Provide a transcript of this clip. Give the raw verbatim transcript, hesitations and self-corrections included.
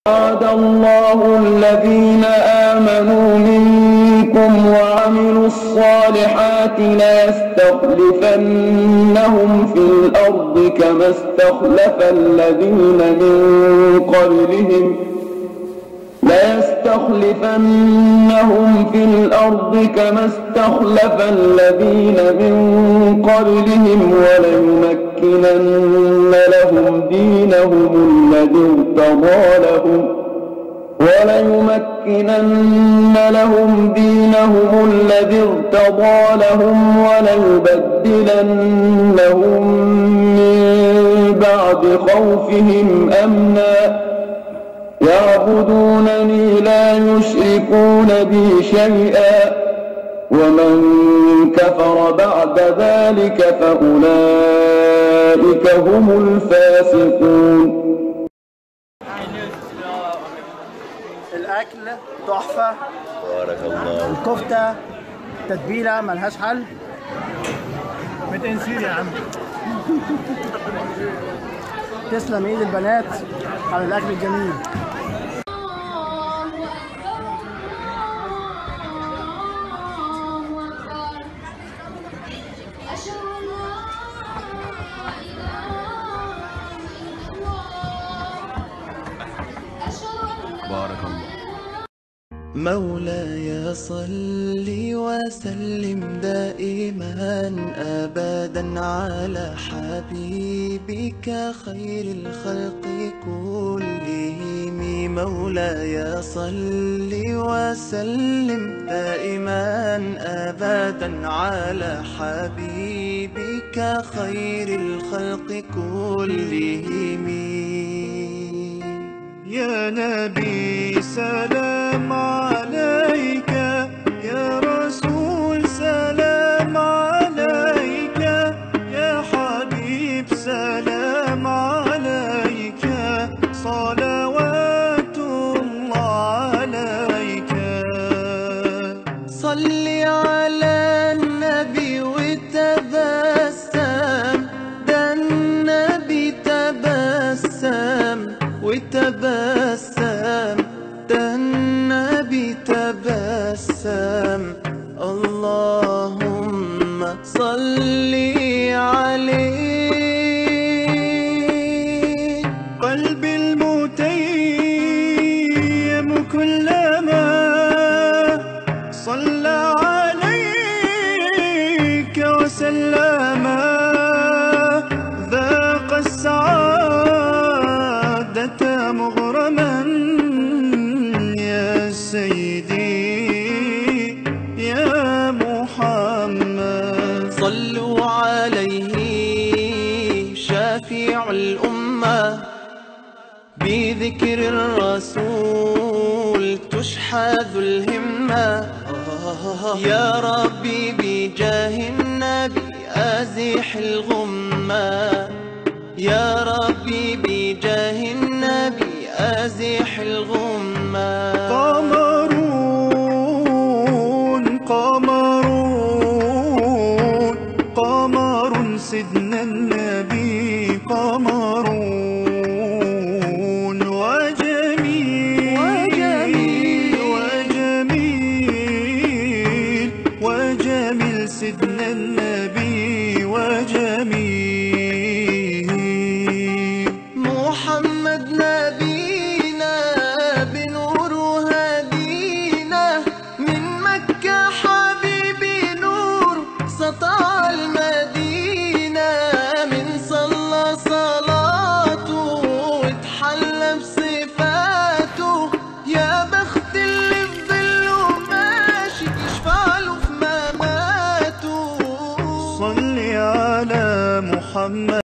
وعد الله الذين آمنوا منكم وعملوا الصالحات ليستخلفنهم في الأرض كما استخلف الذين من قبلهم ليستخلفنهم في الأرض كما استخلف الذين من قبلهم وليمكنن لهم دينهم الذي ارتضى لهم وليمكنن لهم دينهم الذي ارتضى لهم وليبدلنهم من بعد خوفهم أمنا يعبدونني لا يشركون بي شيئا ومن كفر بعد ذلك فأولئك هم الفاسقون. الأكل تحفة، بارك الله. الكفتة تتبيلة ملهاش حل. متنسير يا عم. تسلم ايد البنات على الأكل الجميل. بارك الله. مولاي صل وسلم دائما أبدا على حبيبك خير الخلق كلهم. مولاي صل وسلم دائما أبدا على حبيبك خير الخلق كلهم. يا نبي سلام عليك، يا رسول سلام عليك، يا حبيب سلام عليك، صلوات الله عليك. صل على النبي وتبسم، ده النبي تبسم وتبسم، ده النبي تبسم. اللهم صل عليه. قلبي المتيم كلما صلى عليك وسلم ذاق السعادة مغرما. يا سيدي يا محمد صلوا عليه شافع الأمة، بذكر الرسول تشحذ الهمة. يا ربي بجاه النبي أزح الغمة، يا ربي بجاه النبي أزح الغمة. قمرون قمرون قمر سيدنا النبي، قمرون وجميل وجميل وجميل وجميل سيدنا النبي وجميل. محمد نبينا بنور هدينا، من مكة حبيبي نور سطع المدينة. من صلى صلاته واتحلى بصفاته، يا بخت اللي في ظله ماشي يشفع له في مماته. صلي على محمد.